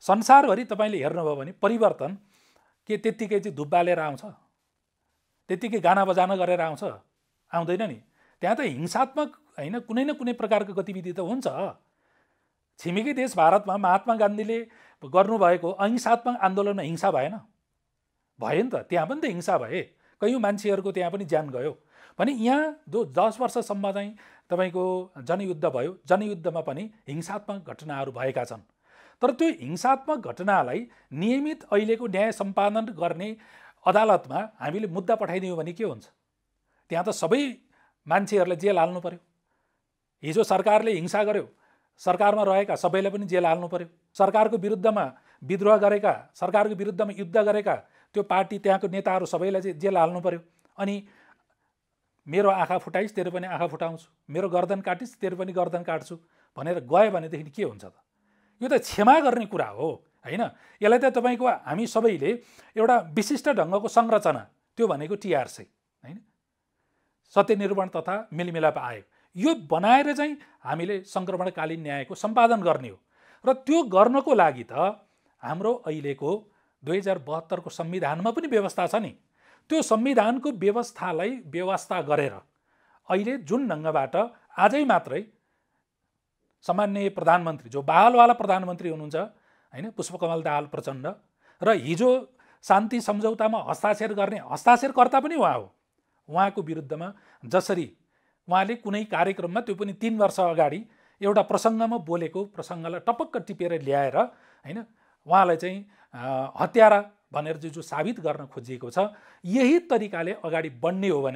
संसारभरि तपाईँले हेर्नुभयो भने परिवर्तन के त्यत्तिकै चाहिँ धुप बालेर आउँछ, त्यत्तिकै गाना बजाना गरेर आउँछ? आउँदैन नि। त्यहाँ त हिंसात्मक होइन कुनै न कुनै प्रकारको गतिविधि त हुन्छ। छिमेकी देश भारतमा महात्मा गान्धीले गर्नुभएको अहिंसात्मक आन्दोलनमा हिंसा भएन? भयो नि त, त्यहाँ पनि त हिंसा भए, कयौँ मान्छेहरूको त्यहाँ पनि ज्यान गयो। भने यहाँ 10 वर्षसम्म चाहिँ तपाईँको जनयुद्ध भयो, जनयुद्धमा पनि हिंसात्मक घटनाहरू भएका छन्। तर त्यो हिंसात्मक घटनालाई नियमित अहिलेको न्याय सम्पादन गर्ने अदालतमा हामीले मुद्दा पठाइदियौँ भने के हुन्छ? त्यहाँ त सबै मान्छेहरूलाई जेल हाल्नु पर्यो। हिजो सरकारले हिंसा गर्यो, सरकारमा रहेका सबैलाई पनि जेल हाल्नु पर्यो। सरकारको विरुद्धमा विद्रोह गरेका, सरकारको विरुद्धमा युद्ध गरेका त्यो पार्टी त्यहाँको नेताहरू सबैलाई चाहिँ जेल हाल्नु पर्यो। अनि मेरो आँखा फुटाइस् तेरो पनि आँखा फुटाउँछु, मेरो गर्दन काटिस् तेरो पनि गर्दन काट्छु भनेर गयो भनेदेखि के हुन्छ त? यो त क्षमा गर्ने कुरा हो होइन? यसलाई त तपाईँको हामी सबैले एउटा विशिष्ट ढङ्गको संरचना, त्यो भनेको टिआरसी होइन, सत्यनिरूपण तथा मेलमिलाप आयोग, यो बनाएर चाहिँ हामीले सङ्क्रमणकालीन न्यायको सम्पादन गर्ने हो। र त्यो गर्नको लागि त हाम्रो अहिलेको 2072 को संविधानमा पनि व्यवस्था छ नि। त्यो संविधानको व्यवस्थालाई व्यवस्था गरेर अहिले जुन ढङ्गबाट आजै मात्रै सामान्य प्रधानमन्त्री जो बहालवाला प्रधानमन्त्री हुनुहुन्छ होइन, पुष्पकमल दाहाल प्रचण्ड, र हिजो शान्ति सम्झौतामा हस्ताक्षर गर्ने हस्ताक्षरकर्ता पनि उहाँ हो। उहाँको विरुद्धमा जसरी उहाँले कुनै कार्यक्रममा, त्यो पनि 3 वर्ष अगाडि एउटा प्रसङ्गमा बोलेको प्रसङ्गलाई टपक्क टिपेर ल्याएर होइन उहाँलाई चाहिँ हत्यारा भनेर जो साबित गर्न खोजिएको छ, यही तरिकाले अगाडि बढ्ने हो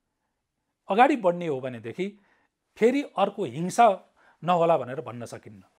भनेदेखि फेरि अर्को हिंसा नहोला भनेर भन्न सकिन्न।